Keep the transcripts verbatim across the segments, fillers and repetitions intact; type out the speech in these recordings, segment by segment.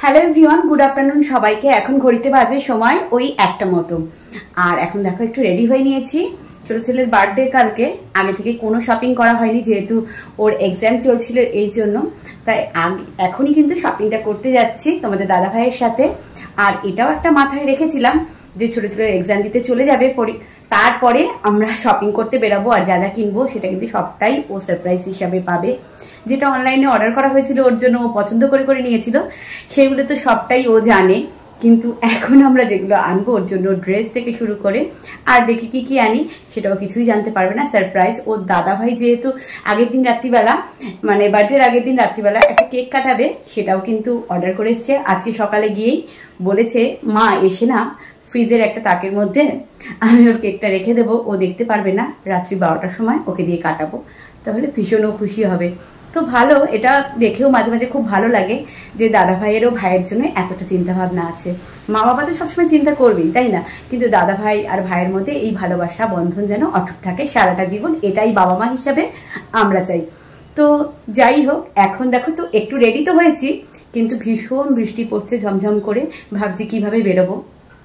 Hello everyone, good afternoon সবাইকে। এখন ঘড়িতে বাজে সময় ওই একটা মতো। আর এখন দেখো একটু রেডি হয়ে নিয়েছি। ছোট ছেলের বার্থডে কালকে, আগে থেকে কোনো শপিং করা হয়নি যেহেতু ওর এক্সাম চলছিল, এই জন্য তাই এখনই কিন্তু শপিংটা করতে যাচ্ছি তোমাদের দাদা ভাইয়ের সাথে। আর এটাও একটা মাথায় রেখেছিলাম যে ছোট ছোট এক্সাম দিতে চলে যাবে, তারপরে আমরা শপিং করতে বেরাবো। আর যা যা কিনবো সেটা কিন্তু সবটাই ও সারপ্রাইজ হিসাবে পাবে। যেটা অনলাইনে অর্ডার করা হয়েছিল ওর জন্য, ও পছন্দ করে করে নিয়েছিল, সেগুলো তো সবটাই ও জানে। কিন্তু এখন আমরা যেগুলো আনবো ওর জন্য, ড্রেস থেকে শুরু করে আর দেখি কি কি আনি সেটাও কিছুই জানতে পারবে না, সারপ্রাইজ। ওর দাদা ভাই যেহেতু আগের দিন রাত্রিবেলা, মানে বার্থডের আগের দিন রাত্রিবেলা একটা কেক কাটাবে, সেটাও কিন্তু অর্ডার করে এসছে। আজকে সকালে গিয়েই বলেছে, মা এসে না ফ্রিজের একটা তাকের মধ্যে আমি ওর কেকটা রেখে দেবো, ও দেখতে পারবে না, রাত্রি বারোটার সময় ওকে দিয়ে কাটাবো, তাহলে ভীষণ ও খুশি হবে। তো ভালো, এটা দেখেও মাঝে মাঝে খুব ভালো লাগে যে দাদা ভাইয়েরও ভাইয়ের জন্য এতটা চিন্তা ভাবনা আছে। মা বাবা তো সবসময় চিন্তা করবেই, তাই না? কিন্তু দাদা ভাই আর ভাইয়ের মধ্যে এই ভালোবাসা বন্ধন যেন অটুট থাকে সারাটা জীবন, এটাই বাবা মা হিসাবে আমরা চাই। তো যাই হোক, এখন দেখো তো একটু রেডি তো হয়েছি, কিন্তু ভীষণ বৃষ্টি পড়ছে ঝমঝম করে। ভাবছি কিভাবে বেরোবো,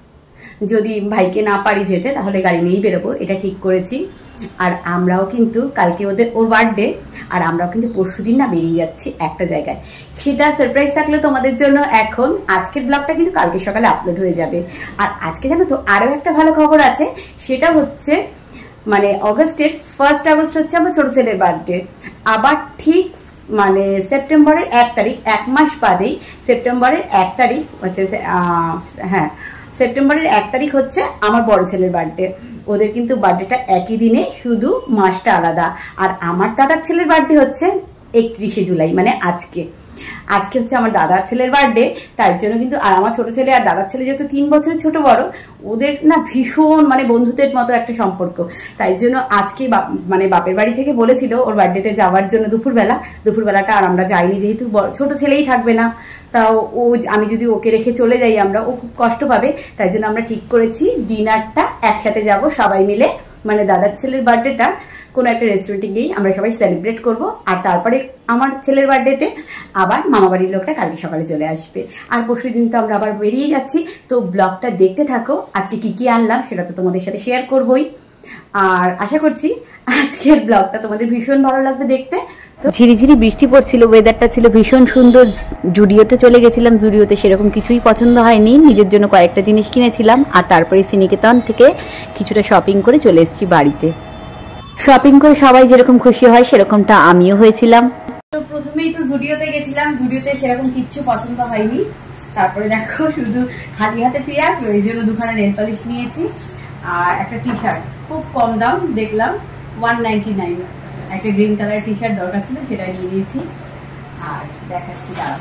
যদি ভাইকে না পারি যেতে তাহলে গাড়ি নিয়েই বেরোবো, এটা ঠিক করেছি। আর আমরাও কিন্তু কালকে ওদের ওর বার্থডে, আর আমরাও কিন্তু পরশু দিন না বেরিয়ে যাচ্ছি একটা জায়গায়। সেটা সারপ্রাইজ থাকলে তোমাদের জন্য। এখন আজকের ব্লগটা কিন্তু কালকে সকালে আপলোড হয়ে যাবে। আর আজকে জানো তো আরও একটা ভালো খবর আছে, সেটা হচ্ছে মানে অগস্টের ফার্স্ট আগস্ট হচ্ছে আমার ছোট ছেলের বার্থডে। আবার ঠিক মানে সেপ্টেম্বরের এক তারিখ, এক মাস বাদেই সেপ্টেম্বরের এক তারিখ হচ্ছে, হ্যাঁ সেপ্টেম্বরের এক তারিখ হচ্ছে আমার বড় ছেলের বার্থডে। ওদের কিন্তু বার্থডেটা একই দিনে, শুধু মাসটা আলাদা। আর আমার দাদার ছেলের বার্থডে হচ্ছে একত্রিশে জুলাই, মানে আজকে আজকে হচ্ছে আমার দাদার ছেলের বার্থডে। তার জন্য কিন্তু, আর আমার ছোট ছেলে আর দাদার ছেলে যেহেতু তিন বছরের ছোট বড়, ওদের না ভীষণ মানে বন্ধুত্বের মতো একটা সম্পর্ক। তাই জন্য আজকে মানে বাপের বাড়ি থেকে বলেছিল ওর বার্থডেতে যাওয়ার জন্য দুপুরবেলা দুপুরবেলাটা আর আমরা যাইনি, যেহেতু ছোট ছেলেই থাকবে না। তাও ও, আমি যদি ওকে রেখে চলে যাই আমরা, ও খুব কষ্ট পাবে। তাই জন্য আমরা ঠিক করেছি ডিনারটা একসাথে যাব সবাই মিলে, মানে দাদার ছেলের বার্থডেটা কোনো একটা রেস্টুরেন্টে গিয়েই আমরা সবাই সেলিব্রেট করব। আর তারপরে আমার ছেলের বার্থডেতে আবার মামা বাড়ির লোকটা কালকে সকালে চলে আসবে। আর পরশু দিন তো আমরা আবার বেরিয়ে যাচ্ছি। তো ব্লগটা দেখতে থাকো, আজকে কি কি আনলাম সেটা তো তোমাদের সাথে শেয়ার করবোই। আর আশা করছি আজকের ব্লগটা তোমাদের ভীষণ ভালো লাগবে দেখতে। তো ঝিরিঝিরি বৃষ্টি পড়ছিল, ওয়েদারটা ছিল ভীষণ সুন্দর। জুডিওতে চলে গেছিলাম, জুডিওতে সেরকম কিছুই পছন্দ হয়নি, নিজের জন্য কয়েকটা জিনিস কিনেছিলাম। আর তারপরে শ্রীনিকেতন থেকে কিছুটা শপিং করে চলে এসেছি বাড়িতে। শপিং করে সবাই যেরকম খুশি হয় সেরকমটা আমিও হয়েছিলাম। তো প্রথমেই তো জুডিওতে গেছিলাম, জুডিওতে সেরকম কিচ্ছু পছন্দ হয়নি। তারপরে দেখো শুধু খালি হাতে ফিরে আসবে, ওই জন্য দুখানা নেল পলিশ নিয়েছি আর একটা টি শার্ট, খুব কম দাম দেখলাম, ওয়ান নাইনটি নাইন। একটা গ্রিন কালার টি শার্ট দরকার ছিল, সেটা নিয়ে নিয়েছি। আর দেখাচ্ছি দাঁড়াও,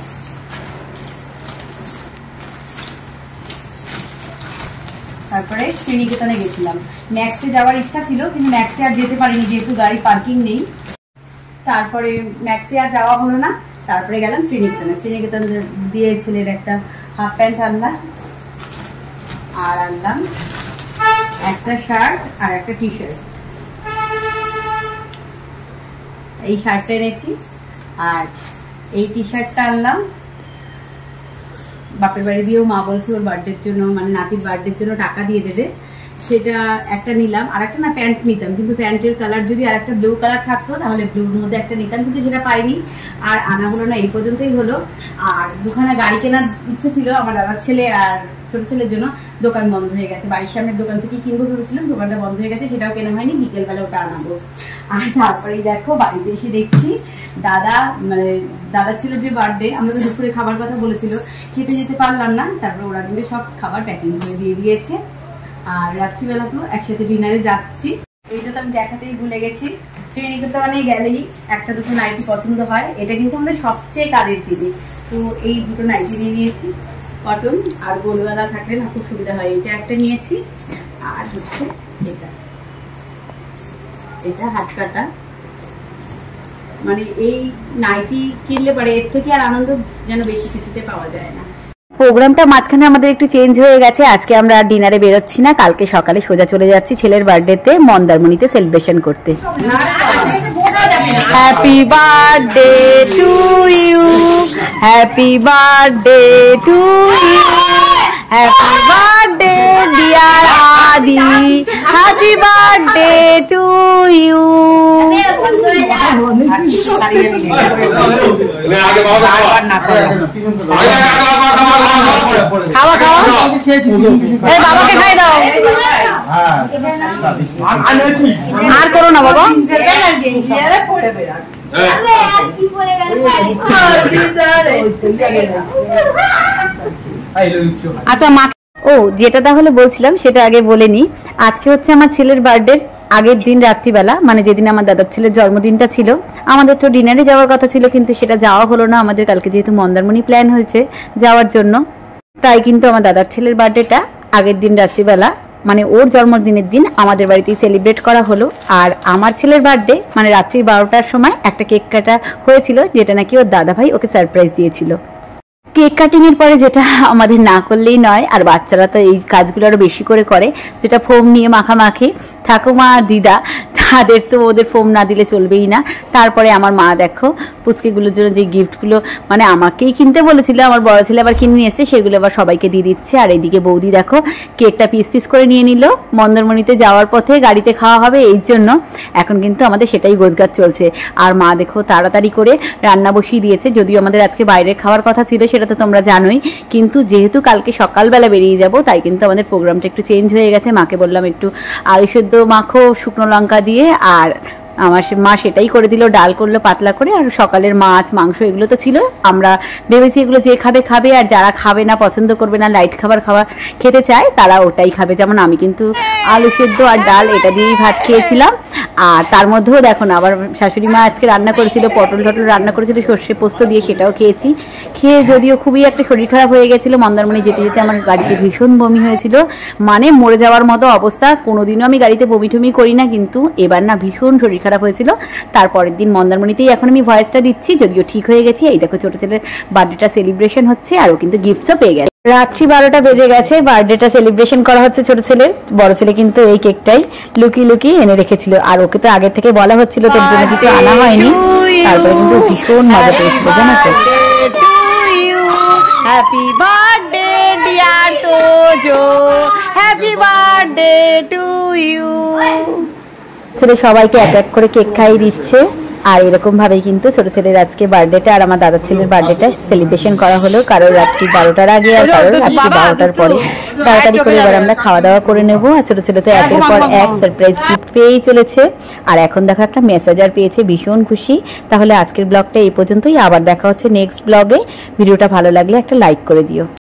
তারপরে শ্রীনিকেতনে গেছিলাম। ম্যাক্সে যাওয়ার ইচ্ছা ছিল, কিন্তু ম্যাক্সে আর যেতে পারিনি যেহেতু গাড়ি পার্কিং নেই। তারপরে ম্যাক্সে আর যাওয়া হলো না, তারপরে গেলাম শ্রীনিকেতনে। শ্রীনিকেতন দিয়ে ছেলের একটা হাফ প্যান্ট আনলাম, আর আনলাম একটা শার্ট আর একটা টি শার্ট। এই শার্টটা এনেছি আর এই টি শার্টটা আনলাম। বাপের বাড়ি দিয়েও মা বলছে ওর বার্থডের জন্য, মানে নাতির বার্থডের জন্য টাকা দিয়ে দেবে, সেটা একটা নিলাম। আর একটা না প্যান্ট নিতাম, কিন্তু প্যান্টের কালার যদি আর একটা ব্লু কালার থাকতো তাহলে ব্লুর মধ্যে একটা নিতাম, কিন্তু সেটা পাইনি। আর আনা হলো না, এই পর্যন্তই হলো। আর দুখানা গাড়ি কেনার ইচ্ছে ছিল আমার দাদার ছেলে আর ছোট ছেলের জন্য, দোকান বন্ধ হয়ে গেছে। বাড়ির সামনের দোকান থেকে কিনবো ভেবেছিলাম, দোকানটা বন্ধ হয়ে গেছে, সেটাও কেনা হয়নি। বিকেলবেলা ওটা আনাবো। আর তারপরেই দেখো বাড়িতে এসে দেখছি দাদা, মানে দাদার ছেলের যে বার্থডে, আমরা তো দুপুরে খাবার কথা বলেছিল, খেতে যেতে পারলাম না। তারপরে ওরা কিন্তু সব খাবার প্যাকিং করে দিয়ে দিয়েছে। আর রাত্রিবেলা তো একসাথে ডিনারে যাচ্ছি। এইটা তো আমি দেখাতেই ভুলে গেছি, শ্রীনিকেতনে গেলেই একটা দুটো নাইটি পছন্দ হয়, এটা কিন্তু আমাদের সবচেয়ে কাজের জিনিস। তো এই দুটো নাইটি নিয়ে নিয়েছি, কটন আর গোলওয়ালা থাকলে না খুব সুবিধা হয়। এটা একটা নিয়েছি, আর হচ্ছে এটা এটা হাত কাটা। মানে এই নাইটি কিনলে পরে এর থেকে আর আনন্দ যেন বেশি কিছুতে পাওয়া যায় না। প্রোগ্রামটা মাঝখানে আমাদের একটু চেঞ্জ হয়ে গেছে, আজকে আমরা ডিনারে বেরোচ্ছি না, কালকে সকালে সোজা চলে যাচ্ছি ছেলের বার্থডেতে মন্দারমণিতে সেলিব্রেশন করতে। Happy birthday to you, happy birthday to you, happy birthday dear Adi, happy birthday to you. খাওয়া খাওয়া বাবাকে খাই দাও, আর করো না বাবা। আচ্ছা মা, ও যেটা তাহলে বলছিলাম সেটা আগে বলে নি। আজকে হচ্ছে আমার ছেলের বার্থডে আগের দিন রাত্রিবেলা, মানে যেদিন আমার দাদার ছেলের জন্মদিনটা ছিল। আমাদের তো ডিনারে যাওয়ার কথা ছিল, কিন্তু সেটা যাওয়া হলো না আমাদের। কালকে যেহেতু মন্দারমণি প্ল্যান হয়েছে যাওয়ার জন্য, তাই কিন্তু আমার দাদার ছেলের বার্থডেটা আগের দিন রাত্রিবেলা, মানে ওর জন্মদিনের দিন আমাদের বাড়িতেই সেলিব্রেট করা হলো। আর আমার ছেলের বার্থডে মানে রাত্রি বারোটার সময় একটা কেক কাটা হয়েছিল, যেটা নাকি ওর দাদা ভাই ওকে সারপ্রাইজ দিয়েছিল। কেক কাটিং এর পরে যেটা আমাদের না করলেই নয়, আর বাচ্চারা তো এই কাজগুলো আরো বেশি করে করে, যেটা ফোম নিয়ে মাখামাখি। ঠাকুমা আর দিদা তাদের তো ওদের ফোম না দিলে চলবেই না। তারপরে আমার মা দেখো পুচকিগুলোর জন্য যে গিফটগুলো মানে আমাকেই কিনতে বলেছিল, আমার বড় ছেলে আবার কিনে নিয়ে এসছে, সেগুলো আবার সবাইকে দিয়ে দিচ্ছে। আর এইদিকে বৌদি দেখো কেকটা পিস পিস করে নিয়ে নিল, মন্দারমণিতে যাওয়ার পথে গাড়িতে খাওয়া হবে এই জন্য। এখন কিন্তু আমাদের সেটাই গোছগাছ চলছে। আর মা দেখো তাড়াতাড়ি করে রান্না বসিয়ে দিয়েছে, যদিও আমাদের আজকে বাইরে খাওয়ার কথা ছিল, সেটা তো তোমরা জানোই। কিন্তু যেহেতু কালকে সকালবেলা বেরিয়ে যাব, তাই কিন্তু আমাদের প্রোগ্রামটা একটু চেঞ্জ হয়ে গেছে। মাকে বললাম একটু আলু সেদ্ধ মাখো শুকনো লঙ্কা দিয়ে, আর আমার মা সেটাই করে দিল, ডাল করলো পাতলা করে। আর সকালের মাছ মাংস এগুলো তো ছিল, আমরা ভেবেছি এগুলো যে খাবে খাবে, আর যারা খাবে না পছন্দ করবে না লাইট খাবার খাওয়া খেতে চায় তারা ওটাই খাবে। যেমন আমি কিন্তু আলু সেদ্ধ আর ডাল এটা দিয়েই ভাত খেয়েছিলাম। আর তার মধ্যেও দেখো না আবার শাশুড়ি মা আজকে রান্না করেছিল, পটল টটল রান্না করেছিল সর্ষে পোস্ত দিয়ে, সেটাও খেয়েছি। খেয়ে যদিও খুবই একটা শরীর খারাপ হয়ে গেছিলো, মন্দারমণি যেতে যেতে আমার গাড়িতে ভীষণ বমি হয়েছিল, মানে মরে যাওয়ার মতো অবস্থা। কোনোদিনও আমি গাড়িতে বমি টমি করি না, কিন্তু এবার না ভীষণ শরীর খারাপ হয়েছিল। তারপরের দিন মন্দারমণিতেই এখন আমি ভয়েসটা দিচ্ছি, যদিও ঠিক হয়ে গেছি। এই দেখো ছোট ছেলের বার্থডেটা সেলিব্রেশন হচ্ছে, আর ও কিন্তু গিফটসও পেয়ে গেছে। রাত্রি বারোটা বেজে গেছে, বার্থডেটা সেলিব্রেশন করা হচ্ছে ছোট ছেলের। বড় ছেলে কিন্তু এই কেকটাই লুকিয়ে লুকিয়ে এনে রেখেছিল, আর ওকে তো আগে থেকে বলা হচ্ছিল তোর জন্য কিছু আনা হয়নি। তারপরে কিন্তু ভীষণ মজা পেয়েছিল জানো তো। Happy birthday dear Tojo, happy birthday to you. ছেলে সবাইকে এক এক করে কেক খাইয়ে দিচ্ছে। আর এরকম ভাবেই কিন্তু ছোট ছেলের আজকে বার্থডেটা আর আমার দাদার ছেলের বার্থডেটা সেলিব্রেশন করা হলো, কারোর রাত্রি বারোটার আগে আর কারোর রাত্রি বারোটার পরে। তাড়াতাড়ি করে এবার আমরা খাওয়া দাওয়া করে নেবো। আর ছোট ছেলে তো একের পর এক সারপ্রাইজ গিফট পেয়েই চলেছে। আর এখন দেখো একটা মেসেজার পেয়েছে, ভীষণ খুশি। তাহলে আজকের ব্লগটা এই পর্যন্তই, আবার দেখা হচ্ছে নেক্সট ব্লগে। ভিডিওটা ভালো লাগলে একটা লাইক করে দিও।